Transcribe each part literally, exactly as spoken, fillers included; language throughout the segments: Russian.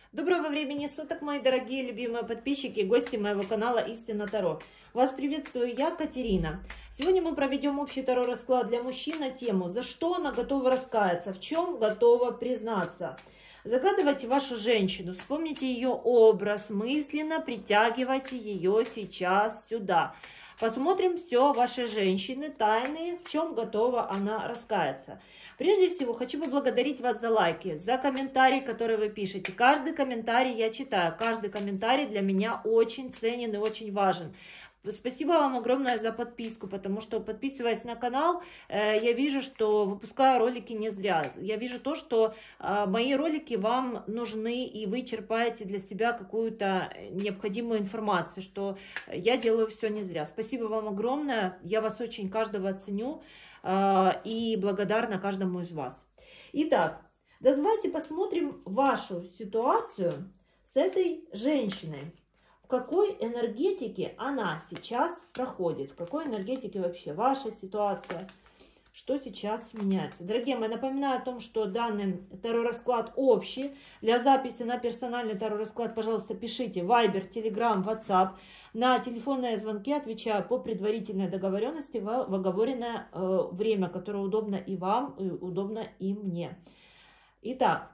Доброго времени суток, мои дорогие любимые подписчики и гости моего канала Истина Таро. Вас приветствую я, Катерина. Сегодня мы проведем общий Таро расклад для мужчин на тему «За что она готова раскаяться?», «В чем готова признаться?». Загадывайте вашу женщину, вспомните ее образ, мысленно притягивайте ее сейчас сюда. Посмотрим все вашей женщины, тайны, в чем готова она раскаяться. Прежде всего, хочу поблагодарить вас за лайки, за комментарии, которые вы пишете. Каждый комментарий я читаю, каждый комментарий для меня очень ценен и очень важен. Спасибо вам огромное за подписку, потому что, подписываясь на канал, я вижу, что выпускаю ролики не зря. Я вижу то, что мои ролики вам нужны, и вы черпаете для себя какую-то необходимую информацию, что я делаю все не зря. Спасибо вам огромное, я вас очень каждого ценю и благодарна каждому из вас. Итак, давайте посмотрим вашу ситуацию с этой женщиной. В какой энергетике она сейчас проходит, в какой энергетике вообще ваша ситуация, что сейчас меняется. Дорогие мои, напоминаю о том, что данный таро-расклад общий. Для записи на персональный таро-расклад, пожалуйста, пишите Viber, Telegram, WhatsApp. На телефонные звонки отвечаю по предварительной договоренности в оговоренное э, время, которое удобно и вам, и удобно и мне. Итак,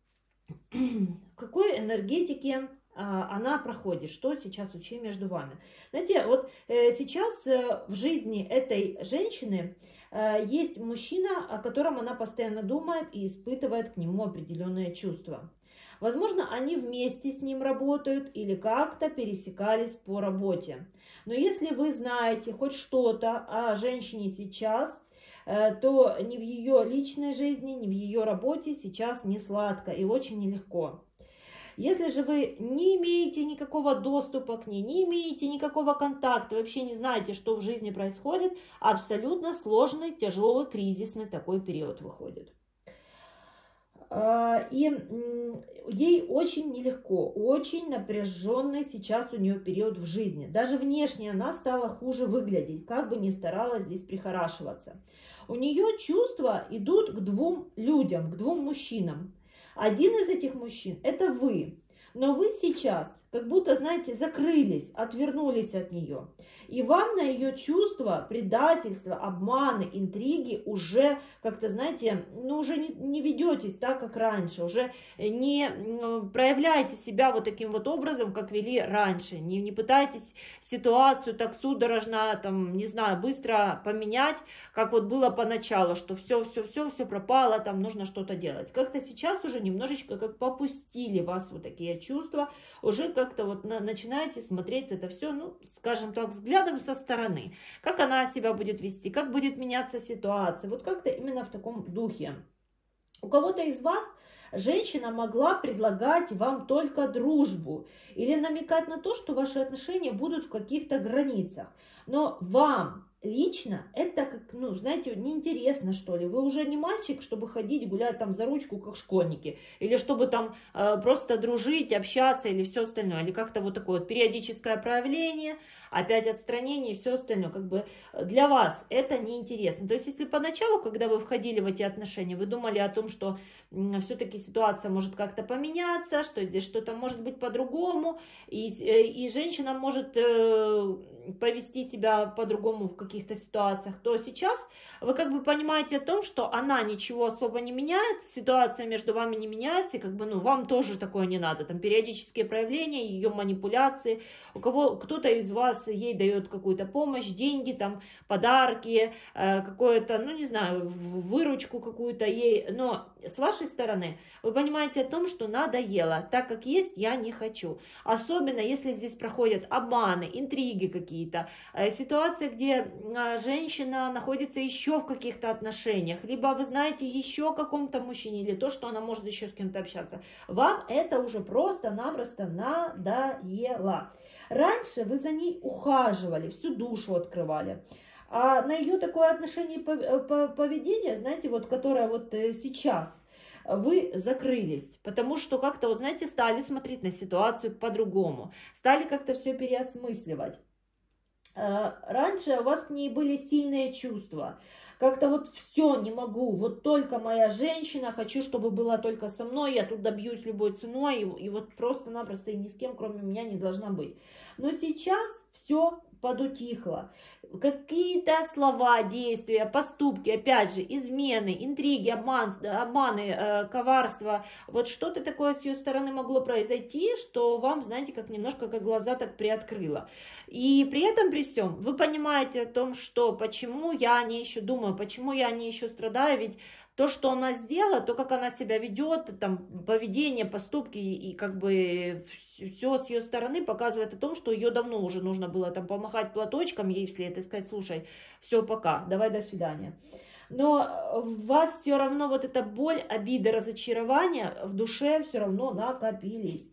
в какой энергетике она проходит, что сейчас вообще между вами. Знаете, вот э, сейчас э, в жизни этой женщины э, есть мужчина, о котором она постоянно думает и испытывает к нему определенные чувства. Возможно, они вместе с ним работают или как-то пересекались по работе. Но если вы знаете хоть что-то о женщине сейчас, э, то ни в ее личной жизни, ни в ее работе сейчас не сладко и очень нелегко. Если же вы не имеете никакого доступа к ней, не имеете никакого контакта, вообще не знаете, что в жизни происходит, абсолютно сложный, тяжелый, кризисный такой период выходит. И ей очень нелегко, очень напряженный сейчас у нее период в жизни. Даже внешне она стала хуже выглядеть, как бы ни старалась здесь прихорашиваться. У нее чувства идут к двум людям, к двум мужчинам. Один из этих мужчин – это вы, но вы сейчас как будто, знаете, закрылись, отвернулись от нее. И вам на ее чувства, предательства, обманы, интриги уже как-то, знаете, ну уже не, не ведетесь так, как раньше, уже не проявляете себя вот таким вот образом, как вели раньше, не, не пытаетесь ситуацию так судорожно, там, не знаю, быстро поменять, как вот было поначалу, что все, все, все, все пропало, там нужно что-то делать. Как-то сейчас уже немножечко как попустили вас вот такие чувства, уже как как-то вот на, начинаете смотреть это все, ну, скажем так, взглядом со стороны. Как она себя будет вести, как будет меняться ситуация. Вот как-то именно в таком духе. У кого-то из вас женщина могла предлагать вам только дружбу или намекать на то, что ваши отношения будут в каких-то границах. Но вам лично это, как, ну, знаете, неинтересно, что ли. Вы уже не мальчик, чтобы ходить, гулять там за ручку, как школьники. Или чтобы там э, просто дружить, общаться или все остальное. Или как-то вот такое вот периодическое проявление, опять отстранение и все остальное. Как бы для вас это неинтересно. То есть, если поначалу, когда вы входили в эти отношения, вы думали о том, что все-таки ситуация может как-то поменяться, что здесь что-то может быть по-другому, и, и женщина может э, повести себя по-другому в каких каких-то ситуациях, то сейчас вы как бы понимаете о том, что она ничего особо не меняет, ситуация между вами не меняется, и как бы, ну, вам тоже такое не надо, там, периодические проявления, ее манипуляции, у кого, кто-то из вас ей дает какую-то помощь, деньги, там, подарки, э, какое-то, ну, не знаю, выручку какую-то ей, но с вашей стороны вы понимаете о том, что надоело, так как есть, я не хочу, особенно если здесь проходят обманы, интриги какие-то, э, ситуации, где женщина находится еще в каких-то отношениях, либо вы знаете еще о каком-то мужчине, или то, что она может еще с кем-то общаться. Вам это уже просто-напросто надоело. Раньше вы за ней ухаживали, всю душу открывали. А на ее такое отношение и поведение, знаете, вот которое вот сейчас, вы закрылись, потому что как-то, вот, знаете, стали смотреть на ситуацию по-другому, стали как-то все переосмысливать. раньше у вас к ней были сильные чувства. Как-то вот все, не могу, вот только моя женщина, хочу, чтобы была только со мной, я тут добьюсь любой ценой, и, и вот просто-напросто и ни с кем, кроме меня, не должна быть. Но сейчас все подутихло. Какие-то слова, действия, поступки, опять же, измены, интриги, обман, обманы, э, коварство, вот что-то такое с ее стороны могло произойти, что вам, знаете, как немножко как глаза так приоткрыло. И при этом, при всем, вы понимаете о том, что почему я о ней еще думаю, почему я о ней еще страдаю, ведь то, что она сделала, то, как она себя ведет, там, поведение, поступки и, и как бы все с ее стороны показывает о том, что ее давно уже нужно было там помахать платочком, если это сказать, слушай, все, пока, давай, до свидания. Но в вас все равно вот эта боль, обида, разочарование в душе все равно накопились.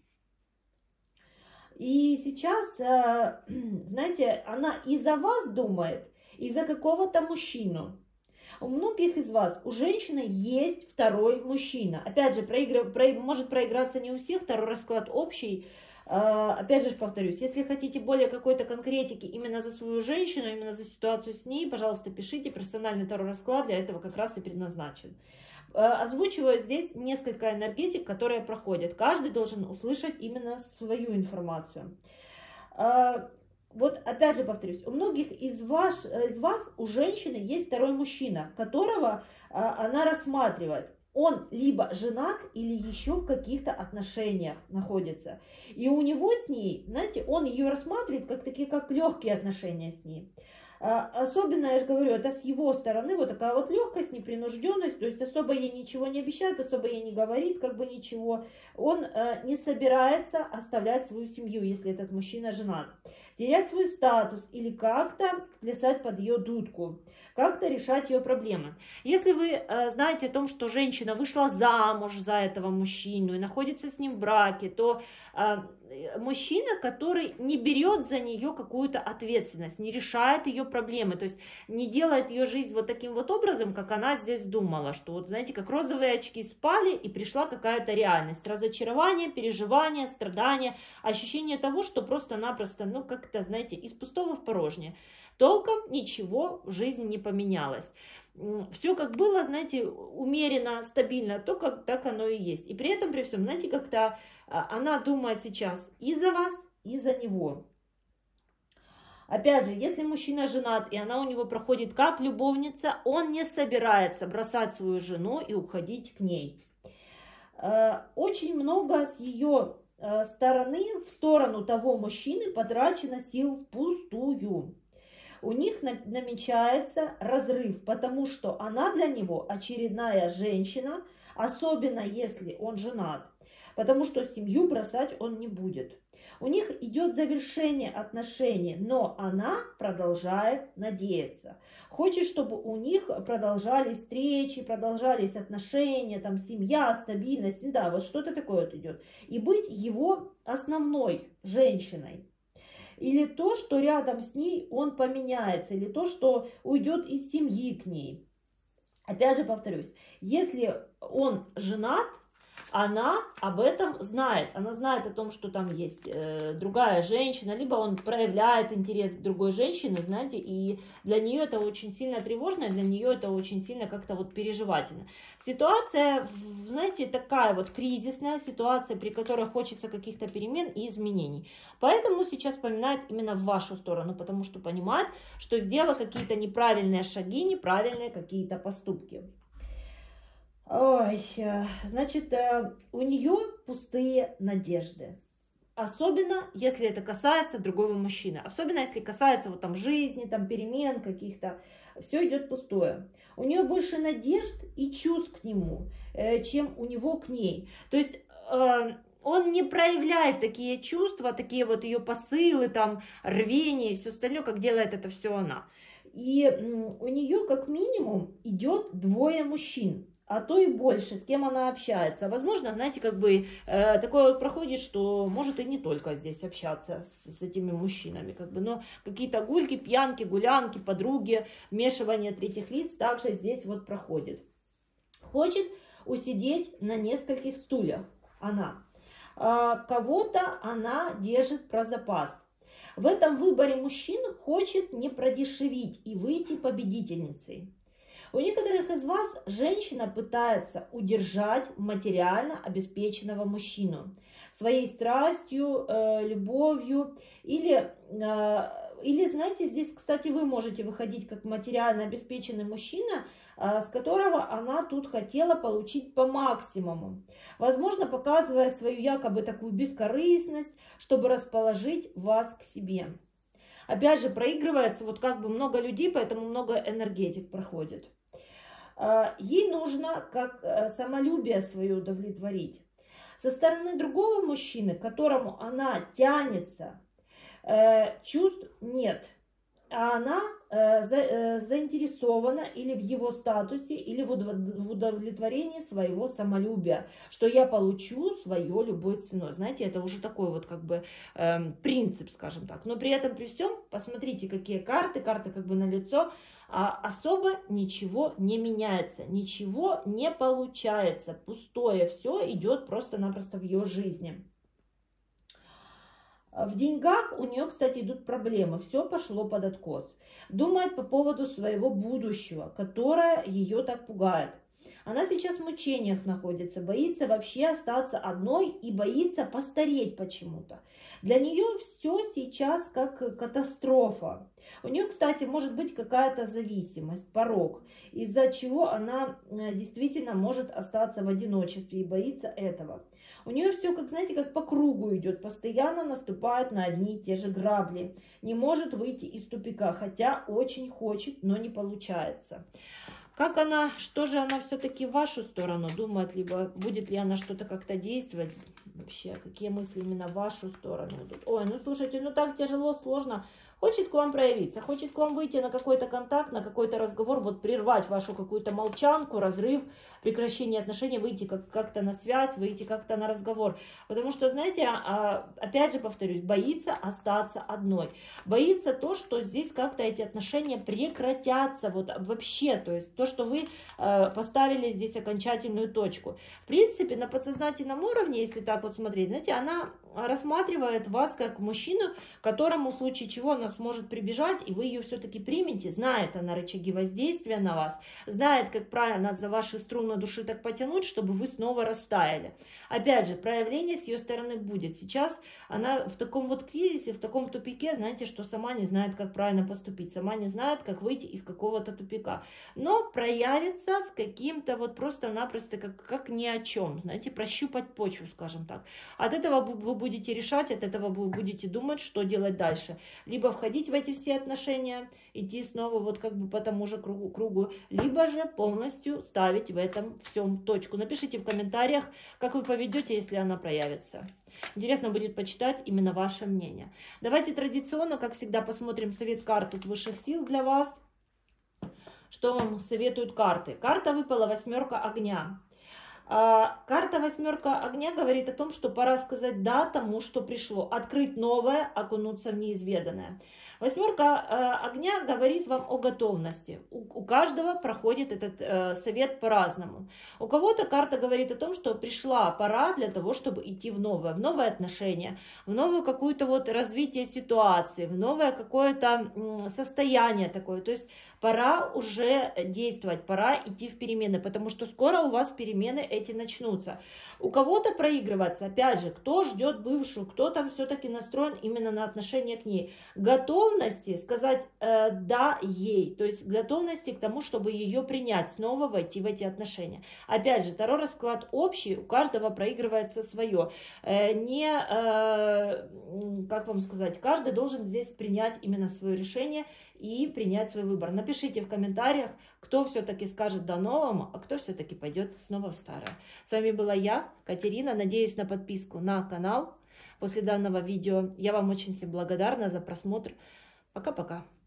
И сейчас, знаете, она и за вас думает, и за какого-то мужчину. У многих из вас, у женщины есть второй мужчина. Опять же, проигрыв, про, может проиграться не у всех, второй расклад общий. А, опять же, повторюсь, если хотите более какой-то конкретики именно за свою женщину, именно за ситуацию с ней, пожалуйста, пишите. Персональный второй расклад для этого как раз и предназначен. А, озвучиваю здесь несколько энергетик, которые проходят. Каждый должен услышать именно свою информацию. А, Вот опять же повторюсь, у многих из вас, из вас, у женщины есть второй мужчина, которого а, она рассматривает. Он либо женат или еще в каких-то отношениях находится. И у него с ней, знаете, он ее рассматривает как такие, как легкие отношения с ней. А, особенно, я же говорю, это с его стороны вот такая вот легкость, непринужденность, то есть особо ей ничего не обещает, особо ей не говорит, как бы ничего. Он э, не собирается оставлять свою семью, если этот мужчина женат. Терять свой статус или как-то плясать под ее дудку, как-то решать ее проблемы. Если вы э, знаете о том, что женщина вышла замуж за этого мужчину и находится с ним в браке, то э, мужчина, который не берет за нее какую-то ответственность, не решает ее проблемы, то есть не делает ее жизнь вот таким вот образом, как она здесь думала, что вот, знаете, как розовые очки спали и пришла какая-то реальность, разочарование, переживание, страдания, ощущение того, что просто-напросто, ну, как-то, знаете, из пустого в порожнее. Толком ничего в жизни не поменялось. Все как было, знаете, умеренно, стабильно, то как так оно и есть. И при этом, при всем, знаете, как-то она думает сейчас и за вас, и за него. Опять же, если мужчина женат, и она у него проходит как любовница, он не собирается бросать свою жену и уходить к ней. Очень много с ее стороны в сторону того мужчины потрачено сил впустую. У них намечается разрыв, потому что она для него очередная женщина, особенно если он женат, потому что семью бросать он не будет. У них идет завершение отношений, но она продолжает надеяться. Хочет, чтобы у них продолжались встречи, продолжались отношения, там семья, стабильность, да, вот что-то такое вот идет. И быть его основной женщиной. Или то, что рядом с ней он поменяется, или то, что уйдет из семьи к ней. Опять же повторюсь, если он женат, она об этом знает. Она знает о том, что там есть э, другая женщина, либо он проявляет интерес к другой женщине, знаете, и для нее это очень сильно тревожно, для нее это очень сильно как-то вот переживательно. Ситуация, знаете, такая вот кризисная ситуация, при которой хочется каких-то перемен и изменений. Поэтому сейчас вспоминает именно в вашу сторону, потому что понимает, что сделала какие-то неправильные шаги, неправильные какие-то поступки. Ой, значит, у нее пустые надежды. Особенно, если это касается другого мужчины. Особенно, если касается вот там жизни, там перемен каких-то. Все идет пустое. У нее больше надежд и чувств к нему, чем у него к ней. То есть он не проявляет такие чувства, такие вот ее посылы, там, рвение и все остальное, как делает это все она. И у нее как минимум идет двое мужчин, а то и больше, с кем она общается. Возможно, знаете, как бы э, такое вот проходит, что может и не только здесь общаться с, с этими мужчинами, как бы, но какие-то гульки, пьянки, гулянки, подруги, вмешивание третьих лиц также здесь вот проходит. Хочет усидеть на нескольких стульях она. Э, кого-то она держит про запас. В этом выборе мужчин хочет не продешевить и выйти победительницей. У некоторых из вас женщина пытается удержать материально обеспеченного мужчину своей страстью, э, любовью или, э, или, знаете, здесь, кстати, вы можете выходить как материально обеспеченный мужчина, э, с которого она тут хотела получить по максимуму. Возможно, показывая свою якобы такую бескорыстность, чтобы расположить вас к себе. Опять же, проигрывается вот как бы много людей, поэтому много энергетик проходит. Ей нужно как самолюбие свое удовлетворить. Со стороны другого мужчины, к которому она тянется, чувств нет. А она заинтересована или в его статусе, или в удовлетворении своего самолюбия, что я получу свое любой ценой. Знаете, это уже такой вот как бы э, принцип, скажем так. Но при этом, при всем, посмотрите, какие карты, карты как бы налицо, а особо ничего не меняется, ничего не получается, пустое все идет просто-напросто в ее жизни. В деньгах у нее, кстати, идут проблемы, все пошло под откос. Думает по поводу своего будущего, которое ее так пугает. Она сейчас в мучениях находится, боится вообще остаться одной и боится постареть почему-то. Для нее все сейчас как катастрофа. У нее, кстати, может быть какая-то зависимость, порок, из-за чего она действительно может остаться в одиночестве и боится этого. У нее все, как знаете, как по кругу идет, постоянно наступает на одни и те же грабли. Не может выйти из тупика, хотя очень хочет, но не получается. Как она, что же она все-таки в вашу сторону думает, либо будет ли она что-то как-то действовать? Вообще, какие мысли именно в вашу сторону идут? Ой, ну слушайте, ну так тяжело, сложно. Хочет к вам проявиться, хочет к вам выйти на какой-то контакт, на какой-то разговор, вот прервать вашу какую-то молчанку, разрыв, прекращение отношений, выйти как-то на связь, выйти как-то на разговор. Потому что, знаете, опять же повторюсь, боится остаться одной. Боится то, что здесь как-то эти отношения прекратятся, вот вообще, то есть то, что вы поставили здесь окончательную точку. В принципе, на подсознательном уровне, если так вот смотреть, знаете, она рассматривает вас как мужчину, которому в случае чего она сможет прибежать, и вы ее все-таки примете. Знает она рычаги воздействия на вас, знает, как правильно за ваши струны души так потянуть, чтобы вы снова растаяли. Опять же, проявление с ее стороны будет. Сейчас она в таком вот кризисе, в таком тупике, знаете, что сама не знает, как правильно поступить, сама не знает, как выйти из какого-то тупика. Но проявится с каким-то вот просто-напросто как, как ни о чем, знаете, прощупать почву, скажем так. От этого вы будете решать, от этого вы будете думать, что делать дальше. Либо входить в эти все отношения, идти снова вот как бы по тому же кругу, кругу, либо же полностью ставить в этом всем точку. Напишите в комментариях, как вы поведете, если она проявится. Интересно будет почитать именно ваше мнение. Давайте традиционно, как всегда, посмотрим совет карт от высших сил для вас. Что вам советуют карты? Карта выпала восьмерка огня. Карта восьмерка огня говорит о том, что пора сказать да тому, что пришло, открыть новое, окунуться в неизведанное. Восьмерка огня говорит вам о готовности. У, у каждого проходит этот э, совет по-разному. У кого-то карта говорит о том, что пришла пора для того, чтобы идти в новое, в новое отношение, в новую какую-то вот развитие ситуации, в новое какое-то состояние такое. То есть пора уже действовать, пора идти в перемены, потому что скоро у вас перемены эти начнутся. У кого-то проигрываться, опять же, кто ждет бывшую, кто там все-таки настроен именно на отношение к ней. Готовности сказать э, да ей, то есть готовности к тому, чтобы ее принять, снова войти в эти отношения. Опять же, Таро расклад общий, у каждого проигрывается свое. Э, не, э, как вам сказать, каждый должен здесь принять именно свое решение и принять свой выбор. Напишите в комментариях, кто все-таки скажет да новому, а кто все-таки пойдет снова в старое. С вами была я, Катерина. Надеюсь на подписку на канал после данного видео. Я вам очень всем благодарна за просмотр. Пока-пока.